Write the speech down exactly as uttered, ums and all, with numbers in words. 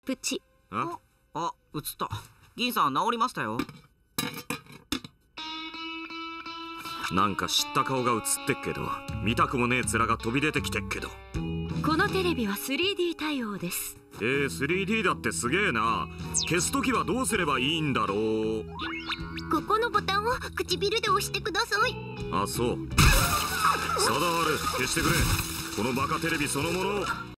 プチ。 ああ、映った。銀さん治りましたよ。 なんか知った顔が映ってっけど、見たくもねえ面が飛び出てきてっけど。 このテレビは スリーディー 対応です。 えー、スリーディー だってすげえな。消すときはどうすればいいんだろう。 ここのボタンを唇で押してください。 あ、そう。貞治、消してくれ。このバカテレビそのものを。